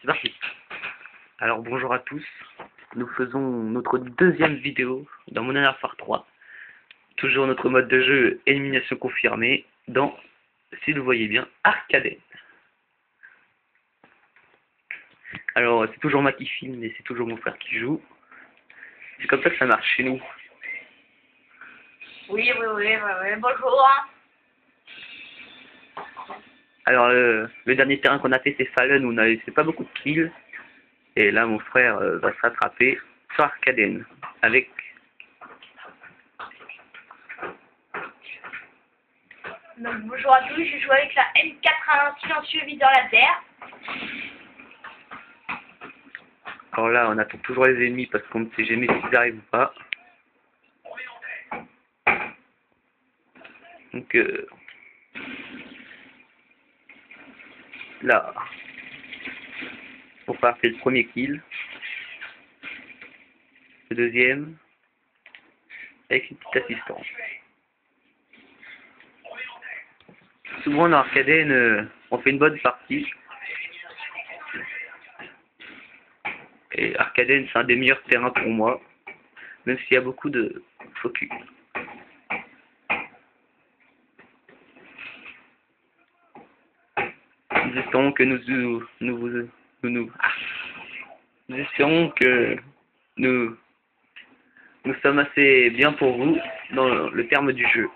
C'est parti. Alors bonjour à tous, nous faisons notre deuxième vidéo dans Modern Warfare 3. Toujours notre mode de jeu élimination confirmée dans, si vous voyez bien, Arcaden. Alors c'est toujours moi qui filme et c'est toujours mon frère qui joue. C'est comme ça que ça marche chez nous. Oui, bonjour. Alors le dernier terrain qu'on a fait c'est Fallen où on avait fait pas beaucoup de kills. Et là mon frère va se rattraper sur Arcaden avec... Donc bonjour à tous, je joue avec la M81 silencieux viseur laser. Alors là on attend toujours les ennemis parce qu'on ne sait jamais s'ils arrivent ou pas. Donc là, on va faire le premier kill, le deuxième, avec une petite assistance. Souvent dans Arcaden, on fait une bonne partie. Et Arcaden c'est un des meilleurs terrains pour moi, même s'il y a beaucoup de focus. Nous espérons que nous espérons que nous sommes assez bien pour vous dans le terme du jeu.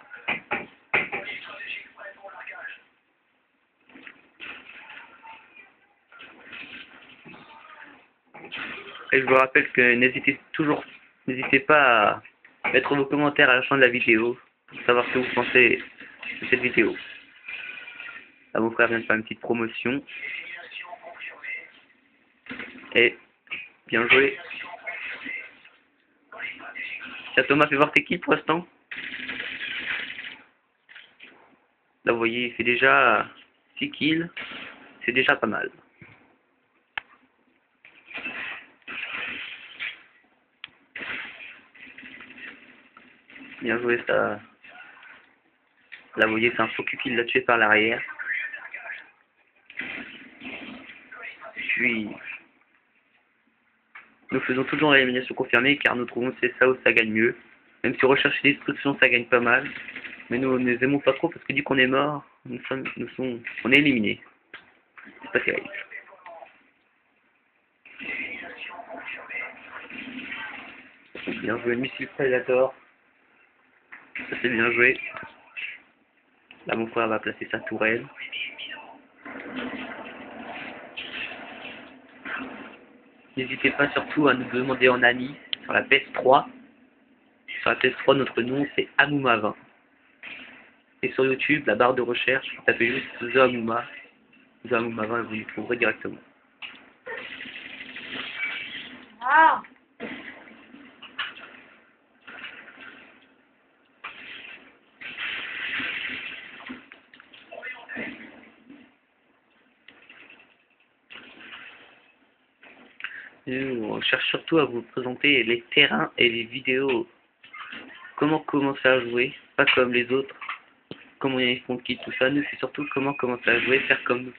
Et je vous rappelle que n'hésitez pas à mettre vos commentaires à la fin de la vidéo pour savoir ce que vous pensez de cette vidéo. Là, mon frère vient de faire une petite promotion. Et bien joué. Tiens, Thomas, fais voir tes kills pour l'instant. Là, vous voyez, il fait déjà 6 kills. C'est déjà pas mal. Bien joué, ça. Là, vous voyez, c'est un focus qui l'a tué par l'arrière. Puis, nous faisons toujours l'élimination confirmée car nous trouvons que c'est ça où ça gagne mieux. Même si rechercher destruction, ça gagne pas mal. Mais nous ne les aimons pas trop parce que dès qu'on est mort, on est éliminé. C'est pas terrible. Bien joué, missile Predator. Ça c'est bien joué. Là mon frère va placer sa tourelle. N'hésitez pas surtout à nous demander en ami sur la PS3. Sur la PS3, notre nom c'est Amouma20. Et sur YouTube, la barre de recherche, vous tapez juste Amouma. Amouma20 et vous nous trouverez directement. Ah. On cherche surtout à vous présenter les terrains et les vidéos. Comment commencer à jouer, pas comme les autres. Comment ils font qui, tout ça. Nous, c'est surtout comment commencer à jouer, faire comme nous.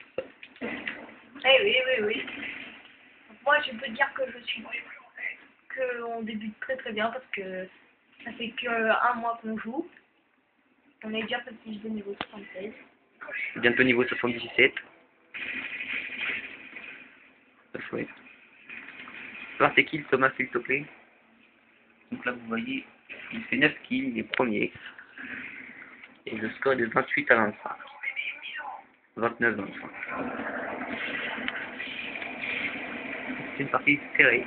Oui. Moi, je peux dire que on débute très bien parce que ça fait que 1 mois qu'on joue. On est déjà passé de niveau 76. Bientôt niveau 77. Ça chouette. Alors, c'est kills, Thomas, s'il te plaît. Donc là, vous voyez, il fait 9 kills, il est premier. Et le score est de 28 à 25. 29-25. C'est une partie serrée.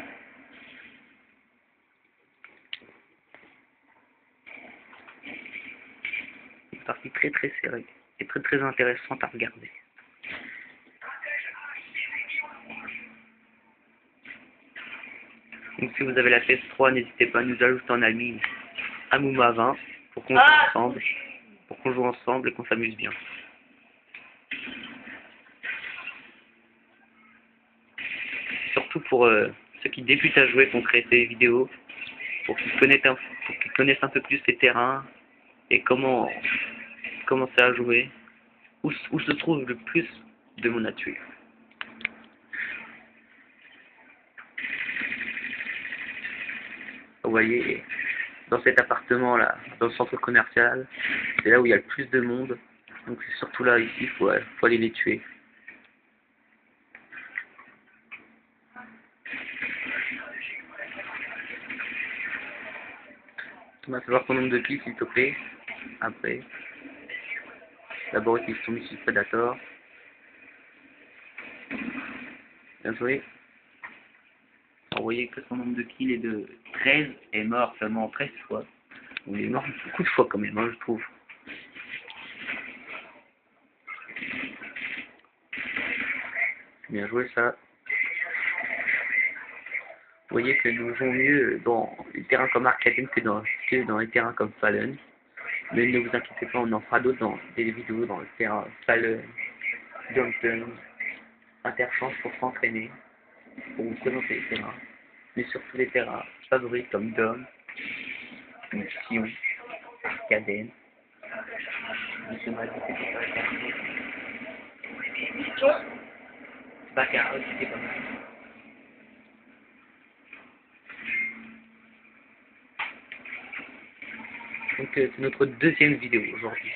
Une partie très serrée. Et très intéressante à regarder. Donc si vous avez la PS3, n'hésitez pas à nous ajouter en ami Amouma20 pour qu'on joue ensemble et qu'on s'amuse bien. Surtout pour ceux qui débutent à jouer, qu'on crée ces vidéos pour qu'ils connaissent un peu plus les terrains et comment commencer à jouer, où se trouve le plus de monde à tuer. Vous voyez, dans cet appartement-là, dans le centre commercial, c'est là où il y a le plus de monde. Donc c'est surtout là, ici, il faut aller les tuer. Thomas, fais voir ton nombre de kills, s'il te plaît. Après. D'abord, utilise ton missile Predator. Bien joué. Vous voyez que son nombre de kills est de 13 et mort seulement 13 fois. Il est mort beaucoup de fois quand même, hein, je trouve. Bien joué ça. Vous voyez que nous jouons mieux dans les terrains comme Arcadium que dans les terrains comme Fallen. Mais ne vous inquiétez pas, on en fera d'autres dans des vidéos dans le terrain Fallen, Downton, Interchange pour s'entraîner, pour vous présenter les terrains. Mais surtout les terrains favoris comme Dom, Sion, Arcaden. Monsieur m'a dit que c'était pas la Baccarat, c'était pas mal. Donc c'est notre deuxième vidéo aujourd'hui.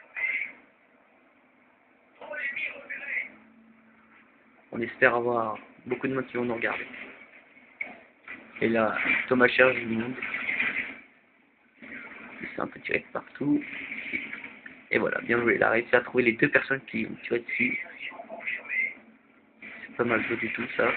On espère avoir beaucoup de monde qui vont nous regarder. Et là, Thomas cherche du monde. Il s'est un peu tiré de partout. Et voilà, bien joué. Il a réussi à trouver les deux personnes qui ont tiré dessus. C'est pas mal joué du tout ça.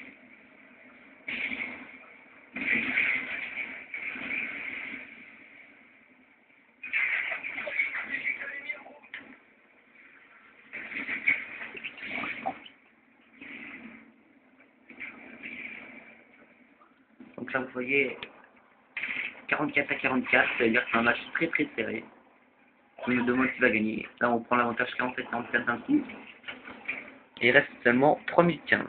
Donc là, vous voyez 44 à 44, c'est-à-dire que c'est un match très très serré. On me demande qui va gagner. Là, on prend l'avantage 47-44 d'un coup. Et il reste seulement 3 minutes 15.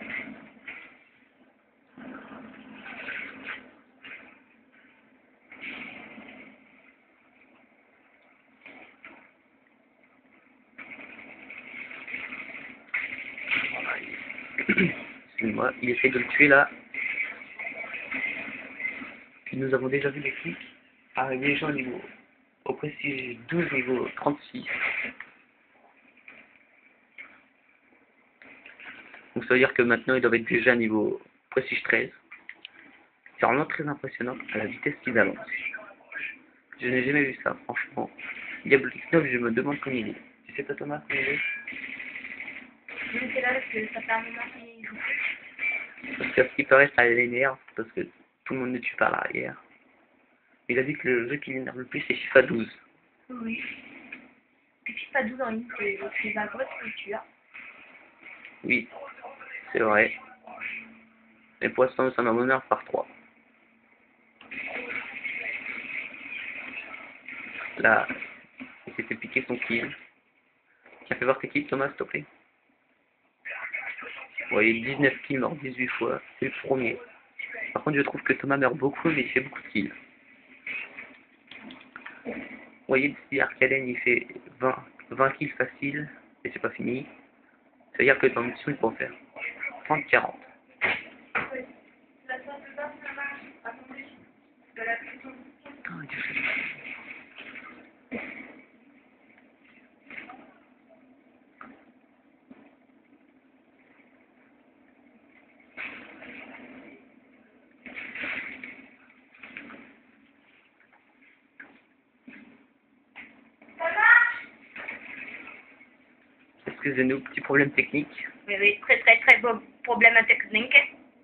Excusez-moi, il essaie de le tuer là. Puis nous avons déjà vu l'équipe arriver déjà au prestige 12, niveau 36. Donc ça veut dire que maintenant ils doivent être déjà niveau prestige 13. C'est vraiment très impressionnant à la vitesse qu'ils avancent. Je n'ai jamais vu ça, franchement. Diablo X9, je me demande comment il est. Tu sais pas Thomas comment il est? C'est là que ça fait un moment qu'il joue plus. Parce qu'à ce qui paraît, ça l'énerve, parce que tout le monde ne tue pas à l'arrière. Il a dit que le jeu qui l'énerve le plus, c'est FIFA 12. Oui. Et FIFA 12 en ligne, c'est la grosse culture. Oui, c'est vrai. Mais pour l'instant, ça m'a m'énerve par 3. Là, il s'est fait piquer son kill. Tu as fait voir tes kills, Thomas, s'il te plaît? Vous voyez, 19 kills, mort 18 fois. C'est le premier. Par contre, je trouve que Thomas meurt beaucoup, mais il fait beaucoup de kills. Vous voyez, si Arcaden, il fait 20 kills faciles, et c'est pas fini. C'est-à-dire que dans mission, il peut en faire 30-40. Excusez-nous, petit problème technique. Oui, très beau problème technique.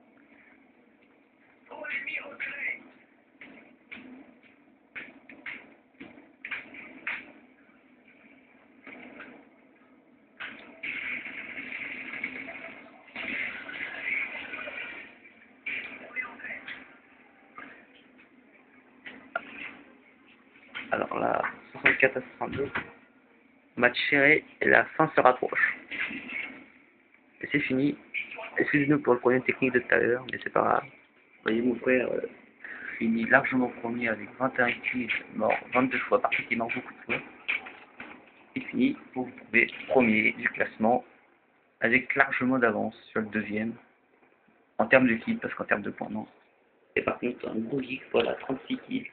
Alors là, 64 à 62. Match serré et la fin se rapproche. Et c'est fini. Excusez-nous pour le problème technique de tout à l'heure, mais c'est pas grave. Vous voyez, mon frère finit largement premier avec 21 kills, mort 22 fois, par contre il est mort beaucoup de fois. Il finit pour vous trouver premier du classement, avec largement d'avance sur le deuxième, en termes de kills, parce qu'en termes de points, non. Et par contre, un gros geek, voilà, 36 kills.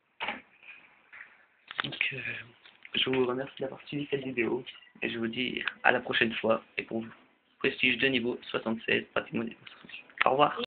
Donc, je vous remercie d'avoir suivi cette vidéo. Et je vous dis à la prochaine fois. Et pour vous, prestige de niveau 76, pratiquement des constructions. Au revoir.